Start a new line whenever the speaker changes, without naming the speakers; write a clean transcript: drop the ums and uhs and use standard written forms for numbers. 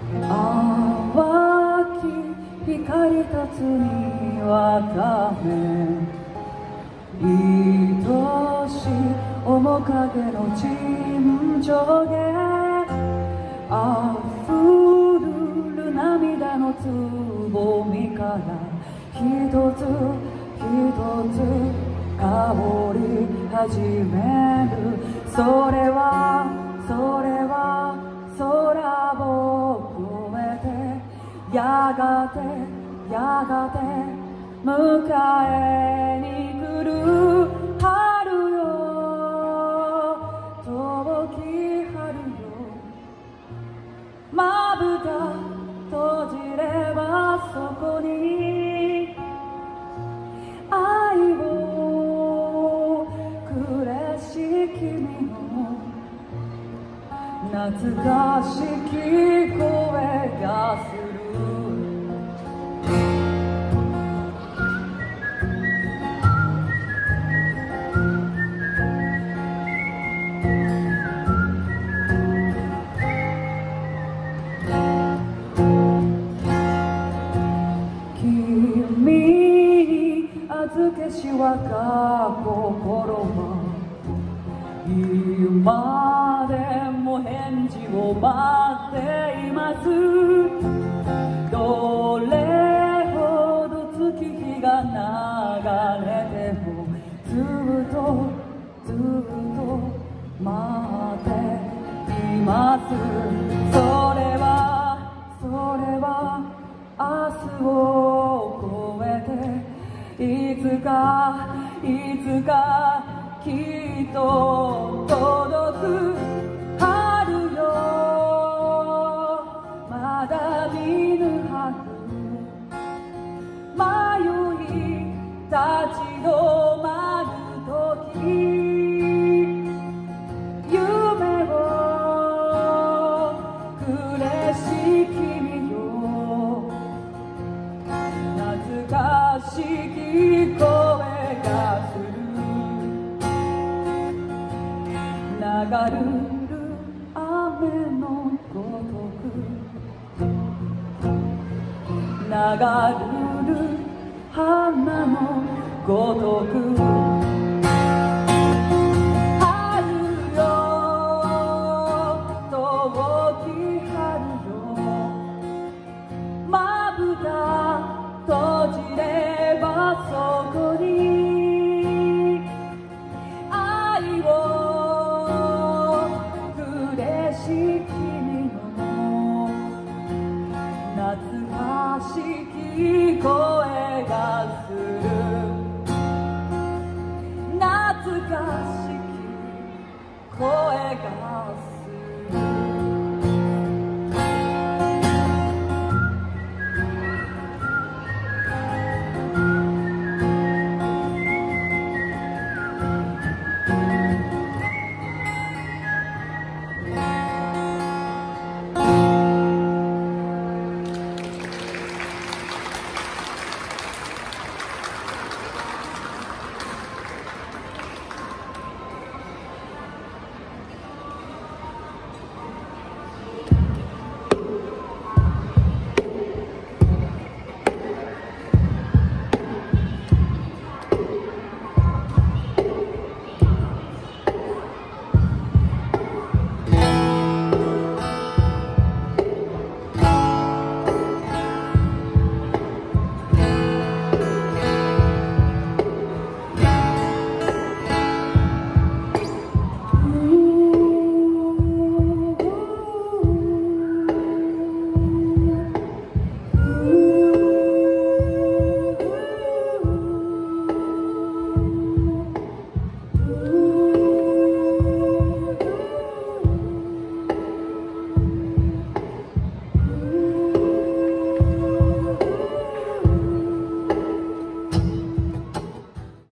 淡き光立つにわかめ、愛しい面影の沈丁で溢る涙のつぼみから一つ一つ香り始める。それは空を越えてやがて迎えに来る春よ、遠き春よ。まぶた閉じればそこに愛をくれし君の懐かしき声がする。君に預けし我が心は今でも返事を待っています。どれほど月日が流れてもずっと待っています。それは明日を越えていつかきっと届く春よ。まだ見ぬ春、迷い立ち止まるとき、夢をくれし君よ、懐かしき声がする。流る雨のごとく、流る花のごとく。